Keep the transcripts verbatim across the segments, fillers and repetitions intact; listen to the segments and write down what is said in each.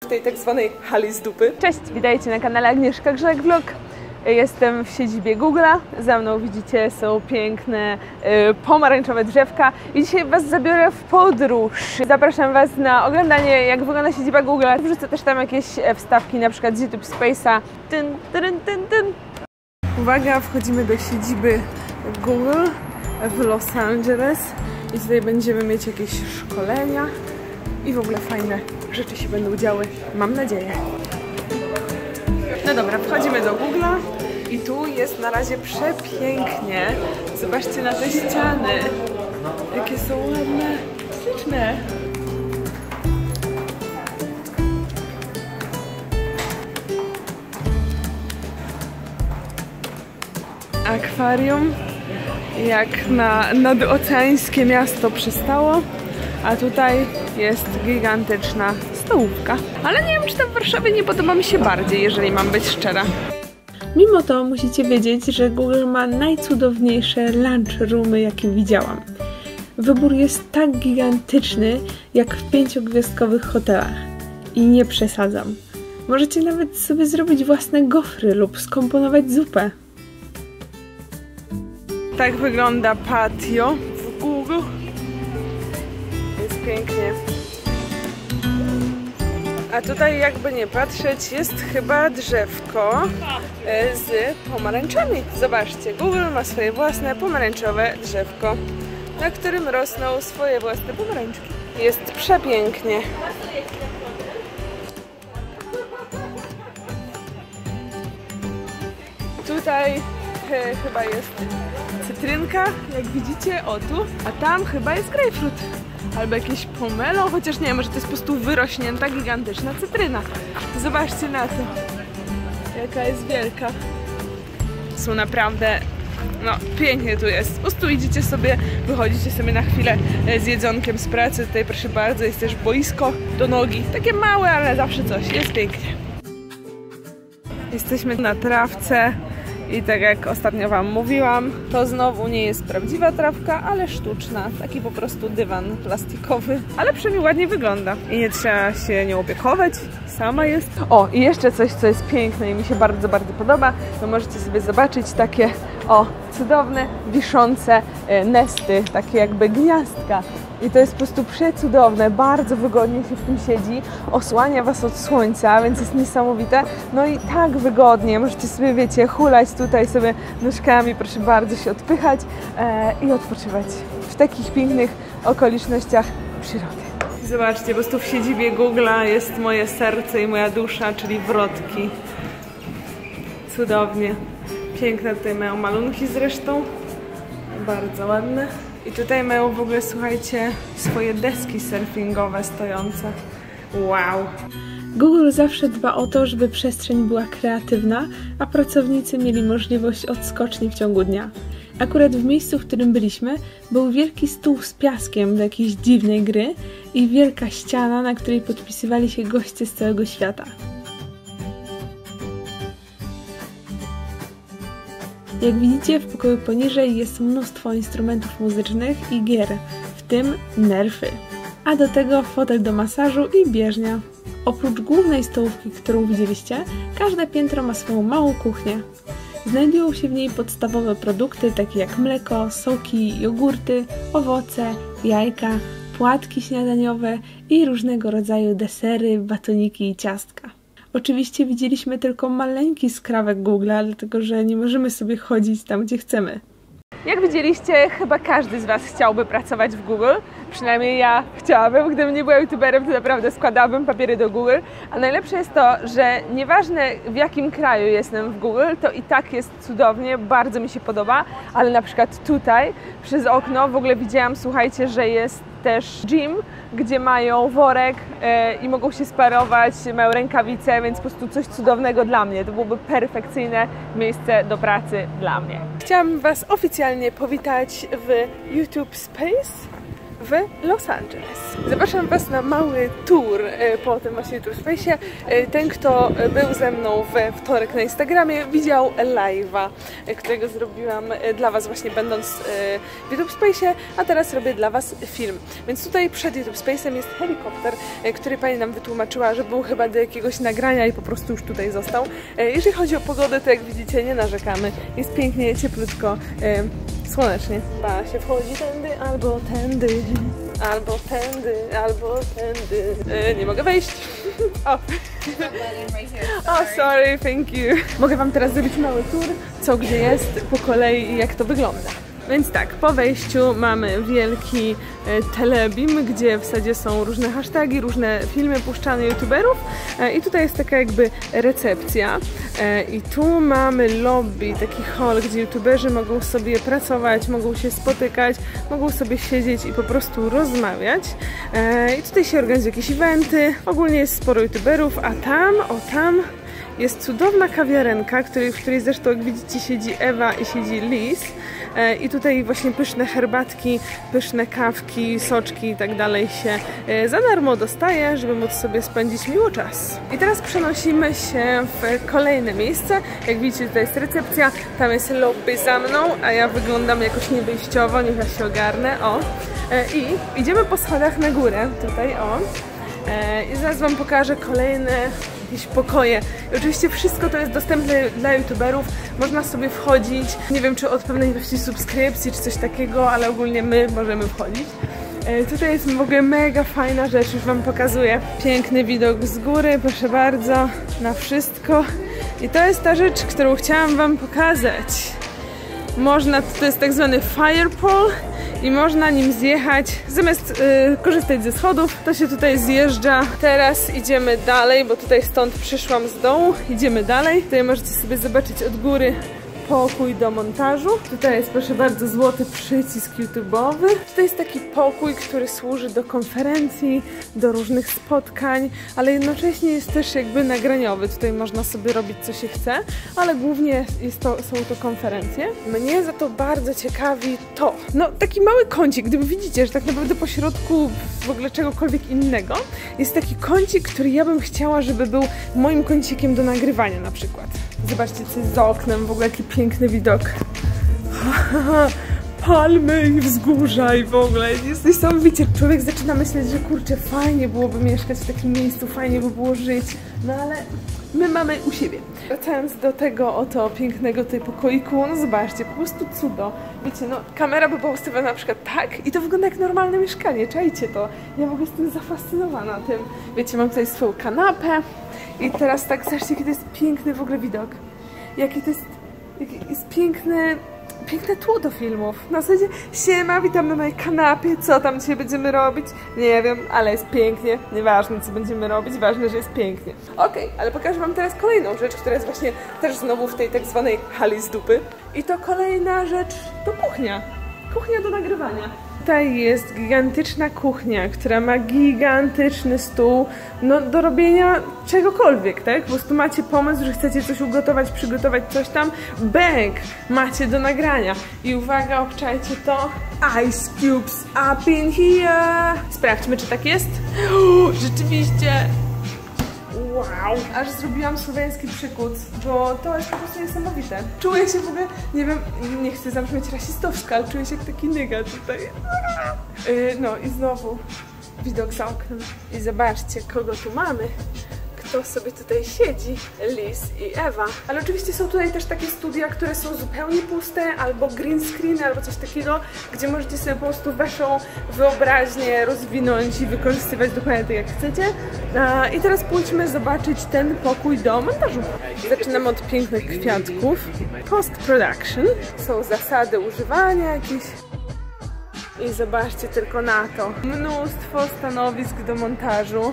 w tej tak zwanej hali z dupy. Cześć, witajcie na kanale Agnieszka Grzech Vlog. Jestem w siedzibie Google'a. Za mną widzicie są piękne y, pomarańczowe drzewka i dzisiaj Was zabiorę w podróż. Zapraszam Was na oglądanie, jak wygląda siedziba Google'a. Wrzucę też tam jakieś wstawki, na przykład z YouTube Space'a. Tyn, tyn, tyn, tyn. Uwaga, wchodzimy do siedziby Google w Los Angeles i tutaj będziemy mieć jakieś szkolenia i w ogóle fajne rzeczy się będą działy, mam nadzieję. No dobra, wchodzimy do Google'a i tu jest na razie przepięknie. Zobaczcie na te ściany, jakie są ładne, śliczne. Akwarium, jak na nadoceańskie miasto przystało, a tutaj jest gigantyczna stołówka. Ale nie wiem, czy ta w Warszawie nie podoba mi się bardziej, jeżeli mam być szczera. Mimo to musicie wiedzieć, że Google ma najcudowniejsze lunch roomy, jakie widziałam. Wybór jest tak gigantyczny, jak w pięciogwiazdkowych hotelach. I nie przesadzam. Możecie nawet sobie zrobić własne gofry lub skomponować zupę. Tak wygląda patio w Google. Jest pięknie. A tutaj, jakby nie patrzeć, jest chyba drzewko z pomarańczami. Zobaczcie, Google ma swoje własne pomarańczowe drzewko, na którym rosną swoje własne pomarańczki. Jest przepięknie. Tutaj he, chyba jest cytrynka, jak widzicie, o tu, a tam chyba jest grapefruit. Albo jakieś pomelo, chociaż nie wiem, może to jest po prostu wyrośnięta, gigantyczna cytryna. Zobaczcie na to, jaka jest wielka. Są naprawdę, no pięknie tu jest. Po prostu idziecie sobie, wychodzicie sobie na chwilę z jedzonkiem z pracy. Tutaj proszę bardzo, jest też boisko do nogi. Takie małe, ale zawsze coś, jest pięknie. Jesteśmy na trawce. I tak jak ostatnio Wam mówiłam, to znowu nie jest prawdziwa trawka, ale sztuczna. Taki po prostu dywan plastikowy. Ale przynajmniej ładnie wygląda. I nie trzeba się nią opiekować. Sama jest. O, i jeszcze coś, co jest piękne i mi się bardzo, bardzo podoba. To możecie sobie zobaczyć takie, o, cudowne, wiszące nesty. Takie jakby gniazdka. I to jest po prostu przecudowne, bardzo wygodnie się w tym siedzi, osłania Was od słońca, więc jest niesamowite. No i tak wygodnie, możecie sobie, wiecie, hulać tutaj sobie nóżkami, proszę bardzo się odpychać e, i odpoczywać w takich pięknych okolicznościach przyrody. Zobaczcie, po prostu w siedzibie Google'a jest moje serce i moja dusza, czyli wrotki. Cudownie. Piękne tutaj mają malunki zresztą, bardzo ładne. I tutaj mają w ogóle, słuchajcie, swoje deski surfingowe stojące. Wow! Google zawsze dba o to, żeby przestrzeń była kreatywna, a pracownicy mieli możliwość odskoczni w ciągu dnia. Akurat w miejscu, w którym byliśmy, był wielki stół z piaskiem do jakiejś dziwnej gry i wielka ściana, na której podpisywali się goście z całego świata. Jak widzicie, w pokoju poniżej jest mnóstwo instrumentów muzycznych i gier, w tym nerfy. A do tego fotel do masażu i bieżnia. Oprócz głównej stołówki, którą widzieliście, każde piętro ma swoją małą kuchnię. Znajdują się w niej podstawowe produkty takie jak mleko, soki, jogurty, owoce, jajka, płatki śniadaniowe i różnego rodzaju desery, batoniki i ciastka. Oczywiście widzieliśmy tylko maleńki skrawek Google'a, dlatego że nie możemy sobie chodzić tam, gdzie chcemy. Jak widzieliście, chyba każdy z Was chciałby pracować w Google. Przynajmniej ja chciałabym. Gdybym nie była youtuberem, to naprawdę składałabym papiery do Google. A najlepsze jest to, że nieważne w jakim kraju jestem w Google, to i tak jest cudownie, bardzo mi się podoba. Ale na przykład tutaj, przez okno, w ogóle widziałam, słuchajcie, że jest też gym, gdzie mają worek e, i mogą się sparować, mają rękawice, więc po prostu coś cudownego dla mnie. To byłoby perfekcyjne miejsce do pracy dla mnie. Chciałam Was oficjalnie powitać w YouTube Space w Los Angeles. Zapraszam Was na mały tour po tym właśnie YouTube Space'ie. Ten, kto był ze mną we wtorek na Instagramie, widział live'a, którego zrobiłam dla Was właśnie będąc w YouTube Space'ie, a teraz robię dla Was film. Więc tutaj przed YouTube Space'em jest helikopter, który pani nam wytłumaczyła, że był chyba do jakiegoś nagrania i po prostu już tutaj został. Jeżeli chodzi o pogodę, to jak widzicie, nie narzekamy. Jest pięknie, cieplutko, słonecznie. Ba się wchodzi tędy albo tędy, albo tędy, albo tędy. E, nie mogę wejść. O, oh, sorry, thank you. Mogę Wam teraz zrobić mały tour, co gdzie jest, po kolei i jak to wygląda. Więc tak, po wejściu mamy wielki e, telebim, gdzie w zasadzie są różne hasztagi, różne filmy puszczane youtuberów e, i tutaj jest taka jakby recepcja e, i tu mamy lobby, taki hall, gdzie youtuberzy mogą sobie pracować, mogą się spotykać, mogą sobie siedzieć i po prostu rozmawiać e, i tutaj się organizują jakieś eventy, ogólnie jest sporo youtuberów, a tam, o tam jest cudowna kawiarenka, której, w której zresztą jak widzicie siedzi Ewa i siedzi Liz. I tutaj właśnie pyszne herbatki, pyszne kawki, soczki i tak dalej się za darmo dostaje, żeby móc sobie spędzić miło czas. I teraz przenosimy się w kolejne miejsce. Jak widzicie, tutaj jest recepcja, tam jest lobby za mną, a ja wyglądam jakoś niewyjściowo, niech ja się ogarnę, o. I idziemy po schodach na górę, tutaj, o. I zaraz Wam pokażę kolejne jakieś pokoje. I oczywiście wszystko to jest dostępne dla youtuberów. Można sobie wchodzić, nie wiem czy od pewnej ilości subskrypcji czy coś takiego, ale ogólnie my możemy wchodzić. Tutaj jest w ogóle mega fajna rzecz, już Wam pokazuję. Piękny widok z góry, proszę bardzo, na wszystko. I to jest ta rzecz, którą chciałam Wam pokazać. Można, to jest tak zwany fire pole i można nim zjechać, zamiast yy, korzystać ze schodów, to się tutaj zjeżdża. Teraz idziemy dalej, bo tutaj stąd przyszłam z dołu, idziemy dalej. Tutaj możecie sobie zobaczyć od góry pokój do montażu. Tutaj jest, proszę bardzo, złoty przycisk YouTube'owy. Tutaj jest taki pokój, który służy do konferencji, do różnych spotkań, ale jednocześnie jest też jakby nagraniowy. Tutaj można sobie robić co się chce, ale głównie jest to, są to konferencje. Mnie za to bardzo ciekawi to. No, taki mały kącik, gdyby widzicie, że tak naprawdę po środku w ogóle czegokolwiek innego jest taki kącik, który ja bym chciała, żeby był moim kącikiem do nagrywania na przykład. Zobaczcie, co jest za oknem, w ogóle jaki piękny widok. Palmy i wzgórza i w ogóle jest niesamowicie. Człowiek zaczyna myśleć, że kurczę, fajnie byłoby mieszkać w takim miejscu, fajnie by było żyć, no ale my mamy u siebie. Wracając do tego oto pięknego tutaj pokoiku, no zobaczcie, po prostu cudo. Wiecie, no kamera by była ustawiona na przykład tak i to wygląda jak normalne mieszkanie, czajcie to. Ja w ogóle jestem zafascynowana tym. Wiecie, mam tutaj swoją kanapę i teraz tak, zobaczcie, jaki to jest piękny w ogóle widok. Jaki to jest, jaki jest piękny, piękne tło do filmów. Na zasadzie, siema, witam na mojej kanapie, co tam dzisiaj będziemy robić? Nie wiem, ale jest pięknie, nieważne co będziemy robić, ważne, że jest pięknie. Okej, okay, ale pokażę Wam teraz kolejną rzecz, która jest właśnie też znowu w tej tak zwanej hali z dupy. I to kolejna rzecz to kuchnia. Kuchnia do nagrywania. Tutaj jest gigantyczna kuchnia, która ma gigantyczny stół, no do robienia czegokolwiek, tak? Po prostu macie pomysł, że chcecie coś ugotować, przygotować coś tam, bang! Macie do nagrania. I uwaga, obczajcie to. Ice cubes up in here! Sprawdźmy, czy tak jest. Uuu, rzeczywiście! Wow! Aż zrobiłam słowiański przykuc, bo to jest po prostu niesamowite. Czuję się w ogóle, nie wiem, nie chcę zabrzmieć rasistowsko, ale czuję się jak taki nyga tutaj. Yy, no i znowu widok za oknem. I zobaczcie, kogo tu mamy. Kto sobie tutaj siedzi, Liz i Ewa. Ale oczywiście są tutaj też takie studia, które są zupełnie puste, albo green screen, albo coś takiego, gdzie możecie sobie po prostu waszą wyobraźnię rozwinąć i wykorzystywać dokładnie tak jak chcecie. I teraz pójdźmy zobaczyć ten pokój do montażu. Zaczynamy od pięknych kwiatków. Post-production. Są zasady używania jakieś. I zobaczcie tylko na to. Mnóstwo stanowisk do montażu.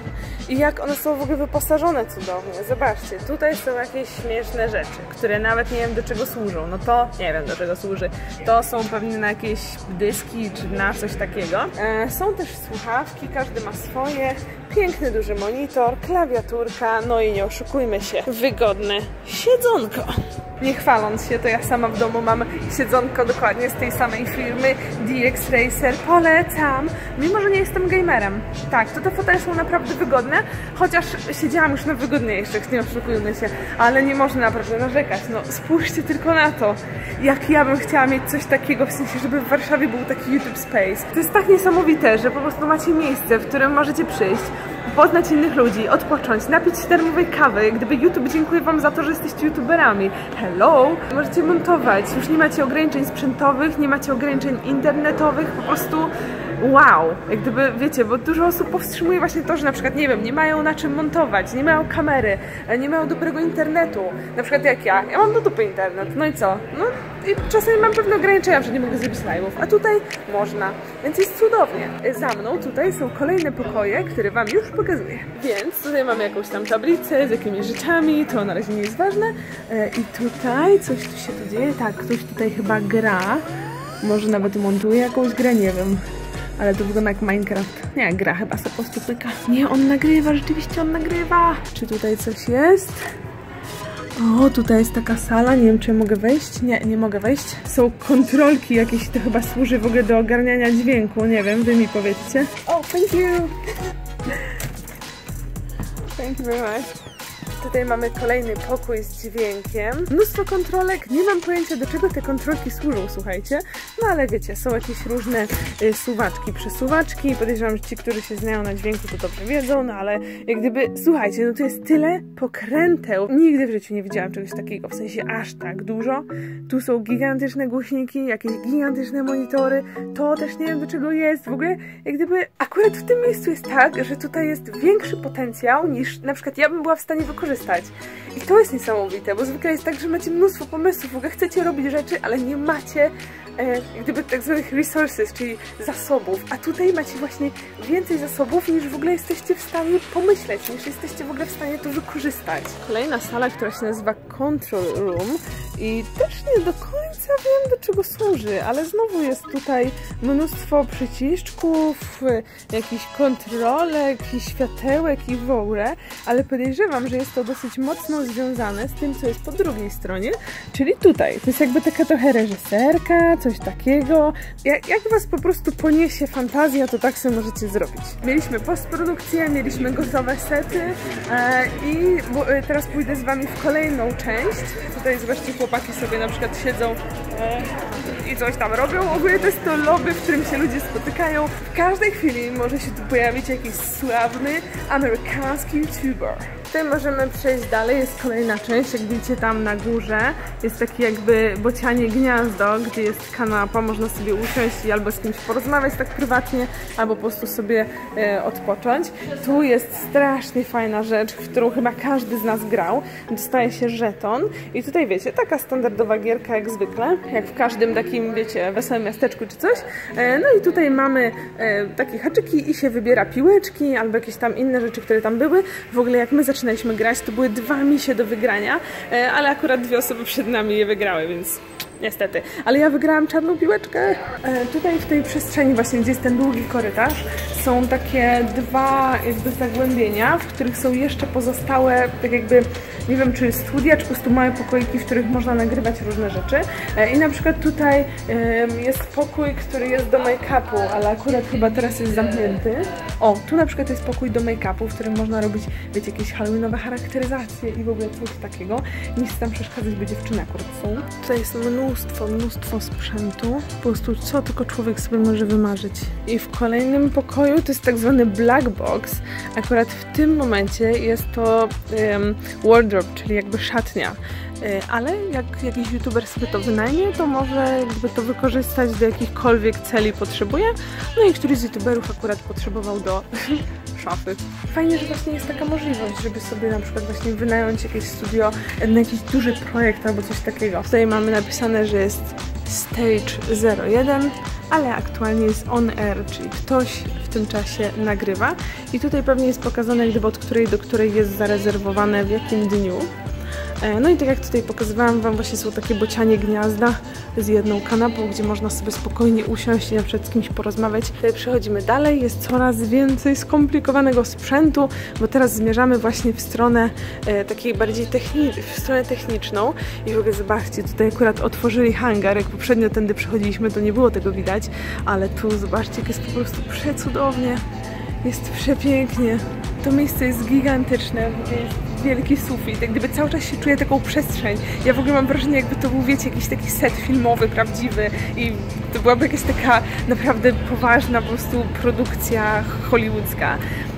i jak one są w ogóle wyposażone cudownie. Zobaczcie, tutaj są jakieś śmieszne rzeczy, które nawet nie wiem do czego służą. No to nie wiem do czego służy. To są pewnie na jakieś dyski czy na coś takiego. E, są też słuchawki, każdy ma swoje. Piękny, duży monitor, klawiaturka, no i nie oszukujmy się, wygodne siedzonko. Nie chwaląc się, to ja sama w domu mam siedzonko dokładnie z tej samej firmy D X Racer. Polecam, mimo że nie jestem gamerem. Tak, to te fotele są naprawdę wygodne, chociaż siedziałam już na wygodniejszych, nie oszukujmy się, ale nie można naprawdę narzekać. No spójrzcie tylko na to, jak ja bym chciała mieć coś takiego, w sensie, żeby w Warszawie był taki YouTube Space. To jest tak niesamowite, że po prostu macie miejsce, w którym możecie przyjść, poznać innych ludzi, odpocząć, napić się darmowej kawy. Gdyby YouTube dziękuję wam za to, że jesteście youtuberami. Hello! Możecie montować, już nie macie ograniczeń sprzętowych, nie macie ograniczeń internetowych, po prostu wow! Jak gdyby, wiecie, bo dużo osób powstrzymuje właśnie to, że na przykład, nie wiem, nie mają na czym montować, nie mają kamery, nie mają dobrego internetu. Na przykład jak ja, ja mam do dupy internet, no i co? No i czasami mam pewne ograniczenia, że nie mogę zrobić live'ów, a tutaj można, więc jest cudownie. Za mną tutaj są kolejne pokoje, które wam już pokazuję. Więc tutaj mamy jakąś tam tablicę z jakimiś rzeczami, to na razie nie jest ważne. I tutaj coś tu się tu dzieje, tak, ktoś tutaj chyba gra, może nawet montuje jakąś grę, nie wiem. Ale to wygląda jak Minecraft. Nie, gra chyba sobie po prostu pyka. Nie, on nagrywa, rzeczywiście on nagrywa. Czy tutaj coś jest? O, tutaj jest taka sala, nie wiem czy mogę wejść. Nie, nie mogę wejść. Są kontrolki jakieś, to chyba służy w ogóle do ogarniania dźwięku. Nie wiem, wy mi powiedzcie. O, thank you! Thank you very much. Tutaj mamy kolejny pokój z dźwiękiem. Mnóstwo kontrolek. Nie mam pojęcia, do czego te kontrolki służą, słuchajcie. No ale wiecie, są jakieś różne y, suwaczki, przesuwaczki. Podejrzewam, że ci, którzy się znają na dźwięku, to dobrze wiedzą, no ale jak gdyby, słuchajcie, no to jest tyle pokręteł. Nigdy w życiu nie widziałam czegoś takiego, w sensie aż tak dużo. Tu są gigantyczne głośniki, jakieś gigantyczne monitory. To też nie wiem, do czego jest. W ogóle, jak gdyby, akurat w tym miejscu jest tak, że tutaj jest większy potencjał, niż na przykład ja bym była w stanie wykorzystać. I to jest niesamowite, bo zwykle jest tak, że macie mnóstwo pomysłów, w ogóle chcecie robić rzeczy, ale nie macie e, jak gdyby tak zwanych resources, czyli zasobów, a tutaj macie właśnie więcej zasobów, niż w ogóle jesteście w stanie pomyśleć, niż jesteście w ogóle w stanie to wykorzystać. Kolejna sala, która się nazywa Control Room i też nie do końca wiem, do czego służy, ale znowu jest tutaj mnóstwo przycisków, jakichś kontrolek i światełek i w ogóle, ale podejrzewam, że jest to dosyć mocno związane z tym, co jest po drugiej stronie, czyli tutaj. To jest jakby taka trochę reżyserka, coś takiego. Jak, jak was po prostu poniesie fantazja, to tak sobie możecie zrobić. Mieliśmy postprodukcję, mieliśmy gotowe sety e, i bo, e, teraz pójdę z wami w kolejną część. Tutaj zobaczcie, chłopaki sobie na przykład siedzą e, i coś tam robią. Ogólnie to jest to lobby, w którym się ludzie spotykają. W każdej chwili może się tu pojawić jakiś sławny amerykański youtuber. Tutaj możemy przejść dalej, jest kolejna część, jak widzicie tam na górze jest takie jakby bocianie gniazdo, gdzie jest kanapa, można sobie usiąść i albo z kimś porozmawiać tak prywatnie, albo po prostu sobie e, odpocząć. Tu jest strasznie fajna rzecz, w którą chyba każdy z nas grał, dostaje się żeton i tutaj wiecie, taka standardowa gierka jak zwykle, jak w każdym takim, wiecie, wesołym miasteczku czy coś. E, no i tutaj mamy e, takie haczyki i się wybiera piłeczki, albo jakieś tam inne rzeczy, które tam były. W ogóle jak my zaczynaliśmy zaczynaliśmy grać, to były dwa misie do wygrania, ale akurat dwie osoby przed nami je wygrały, więc niestety. Ale ja wygrałam czarną piłeczkę. Tutaj w tej przestrzeni właśnie, gdzie jest ten długi korytarz, są takie dwa jakby zagłębienia, w których są jeszcze pozostałe, tak jakby, nie wiem czy studia, czy po prostu małe pokoiki, w których można nagrywać różne rzeczy. I na przykład tutaj jest pokój, który jest do make-upu, ale akurat chyba teraz jest zamknięty. O, tu na przykład jest pokój do make-upu, w którym można robić, wiecie, jakieś halloweenowe charakteryzacje i w ogóle coś takiego. Nic tam przeszkadzać, bo dziewczyny akurat są. Tutaj jest mnóstwo, mnóstwo sprzętu. Po prostu co tylko człowiek sobie może wymarzyć. I w kolejnym pokoju to jest tak zwany black box. Akurat w tym momencie jest to um, wardrobe, czyli jakby szatnia. Ale jak jakiś youtuber sobie to wynajmie, to może jakby to wykorzystać do jakichkolwiek celi potrzebuje. No i któryś z youtuberów akurat potrzebował do szafy. Fajnie, że właśnie jest taka możliwość, żeby sobie na przykład właśnie wynająć jakieś studio na jakiś duży projekt albo coś takiego. Tutaj mamy napisane, że jest Stage zero jeden. ale aktualnie jest on air, czyli ktoś w tym czasie nagrywa i tutaj pewnie jest pokazane, gdyby od której do której jest zarezerwowane w jakim dniu. No i tak jak tutaj pokazywałam Wam, właśnie są takie bocianie gniazda z jedną kanapą, gdzie można sobie spokojnie usiąść i na przykład z kimś porozmawiać. Tutaj przechodzimy dalej, jest coraz więcej skomplikowanego sprzętu, bo teraz zmierzamy właśnie w stronę e, takiej bardziej techniczną, w stronę techniczną i w ogóle zobaczcie, tutaj akurat otworzyli hangar, jak poprzednio tędy przechodziliśmy, to nie było tego widać, ale tu zobaczcie, jak jest po prostu przecudownie, jest przepięknie. To miejsce jest gigantyczne, jest wielki sufit, jak gdyby cały czas się czuje taką przestrzeń. Ja w ogóle mam wrażenie, jakby to był, wiecie, jakiś taki set filmowy, prawdziwy i to byłaby jakaś taka naprawdę poważna po prostu produkcja hollywoodzka.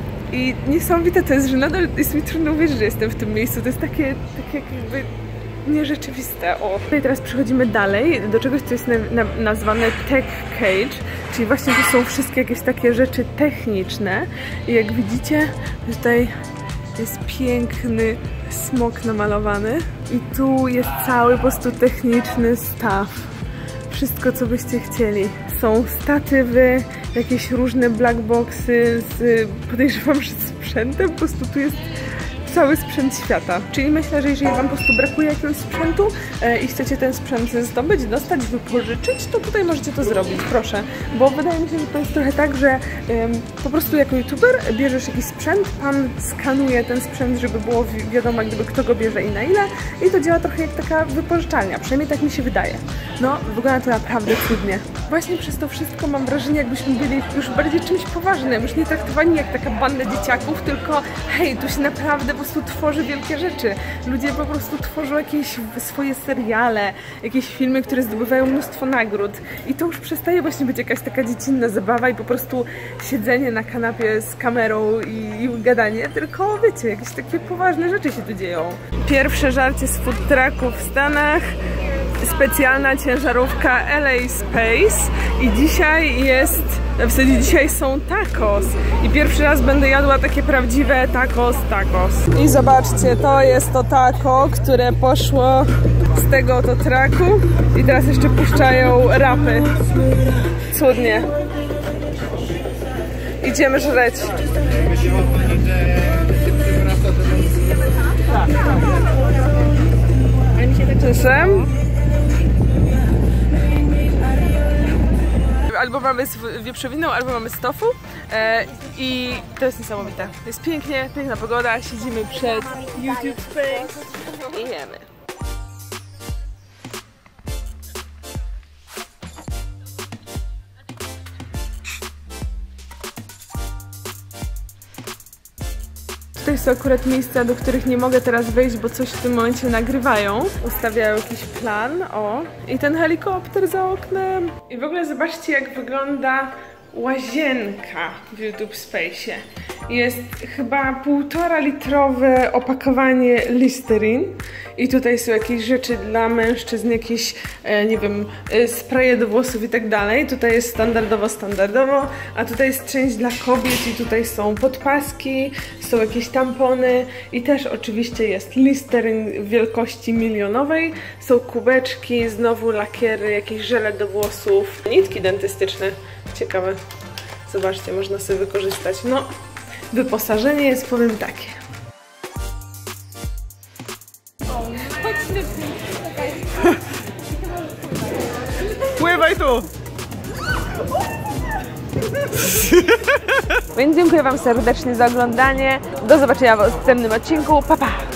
I niesamowite to jest, że nadal jest mi trudno uwierzyć, że jestem w tym miejscu. To jest takie, takie jakby nierzeczywiste. O. Tutaj teraz przechodzimy dalej do czegoś, co jest na, na, nazwane Tech Cage, czyli właśnie tu są wszystkie jakieś takie rzeczy techniczne i jak widzicie tutaj jest piękny smok namalowany i tu jest cały po prostu techniczny staw. Wszystko, co byście chcieli. Są statywy, jakieś różne blackboxy z, podejrzewam, że sprzętem, po prostu tu jest cały sprzęt świata. Czyli myślę, że jeżeli Wam po prostu brakuje jakiegoś sprzętu e, i chcecie ten sprzęt zdobyć, dostać, wypożyczyć, to tutaj możecie to zrobić, proszę. Bo wydaje mi się, że to jest trochę tak, że e, po prostu jako youtuber bierzesz jakiś sprzęt, Pan skanuje ten sprzęt, żeby było wi wiadomo, gdyby kto go bierze i na ile, i to działa trochę jak taka wypożyczalnia, przynajmniej tak mi się wydaje. No, wygląda to naprawdę cudnie. Właśnie przez to wszystko mam wrażenie, jakbyśmy byli już bardziej czymś poważnym, już nie traktowani jak taka banda dzieciaków, tylko hej, tu się naprawdę po prostu tworzy wielkie rzeczy. Ludzie po prostu tworzą jakieś swoje seriale, jakieś filmy, które zdobywają mnóstwo nagród i to już przestaje właśnie być jakaś taka dziecinna zabawa i po prostu siedzenie na kanapie z kamerą i, i gadanie, tylko wiecie, jakieś takie poważne rzeczy się tu dzieją. Pierwsze żarcie z food trucku w Stanach. Specjalna ciężarówka L A Space i dzisiaj jest, w zasadzie dzisiaj są tacos i pierwszy raz będę jadła takie prawdziwe tacos tacos. I zobaczcie, to jest to taco, które poszło z tego oto trucku i teraz jeszcze puszczają rapy. Cudnie. Idziemy żreć. Proszę. Albo mamy z wieprzowiną, albo mamy z tofu e, i to jest niesamowite. Jest pięknie, piękna pogoda, siedzimy przed YouTube Space i jemy. Tutaj są akurat miejsca, do których nie mogę teraz wejść, bo coś w tym momencie nagrywają. Ustawiają jakiś plan, o. I ten helikopter za oknem. I w ogóle zobaczcie, jak wygląda łazienka w YouTube Space'ie. Jest chyba półtora litrowe opakowanie Listerine i tutaj są jakieś rzeczy dla mężczyzn, jakieś, e, nie wiem, e, spraye do włosów i tak dalej. Tutaj jest standardowo, standardowo, a tutaj jest część dla kobiet i tutaj są podpaski, są jakieś tampony i też oczywiście jest Listerine wielkości milionowej. Są kubeczki, znowu lakiery, jakieś żele do włosów, nitki dentystyczne. Ciekawe. Zobaczcie, można sobie wykorzystać. No, wyposażenie jest, powiem, takie. Pływaj tu! Więc dziękuję Wam serdecznie za oglądanie. Do zobaczenia w następnym odcinku. Pa, pa!